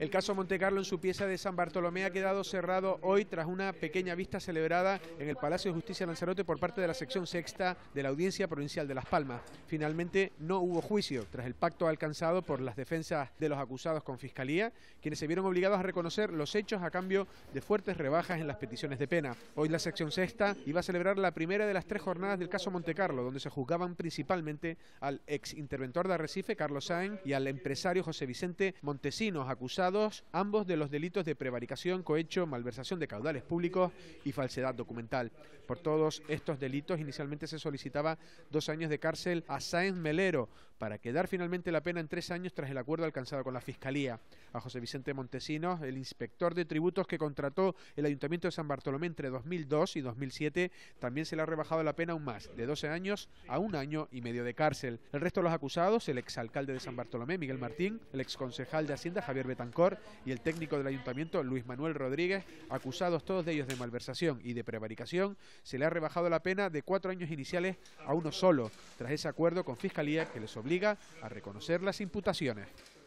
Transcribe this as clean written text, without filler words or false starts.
El caso Montecarlo en su pieza de San Bartolomé ha quedado cerrado hoy tras una pequeña vista celebrada en el Palacio de Justicia de Lanzarote por parte de la sección sexta de la Audiencia Provincial de Las Palmas. Finalmente no hubo juicio tras el pacto alcanzado por las defensas de los acusados con Fiscalía, quienes se vieron obligados a reconocer los hechos a cambio de fuertes rebajas en las peticiones de pena. Hoy la sección sexta iba a celebrar la primera de las 3 jornadas del caso Montecarlo, donde se juzgaban principalmente al ex interventor de Arrecife, Carlos Sáenz, y al empresario José Vicente Montesinos, acusados ambos de los delitos de prevaricación, cohecho, malversación de caudales públicos y falsedad documental. Por todos estos delitos inicialmente se solicitaba 2 años de cárcel a Sáenz Melero, para quedar finalmente la pena en 3 años tras el acuerdo alcanzado con la Fiscalía. A José Vicente Montesinos, el inspector de tributos que contrató el Ayuntamiento de San Bartolomé entre 2002 y 2007, también se le ha rebajado la pena aún más, de 12 años a 1 año y medio de cárcel. El resto de los acusados, el exalcalde de San Bartolomé, Miguel Martín, el exconcejal de Hacienda, Javier Betancor, y el técnico del Ayuntamiento, Luis Manuel Rodríguez, acusados todos de ellos de malversación y de prevaricación, se le ha rebajado la pena de 4 años iniciales a 1 solo, tras ese acuerdo con Fiscalía que les obliga a reconocer las imputaciones.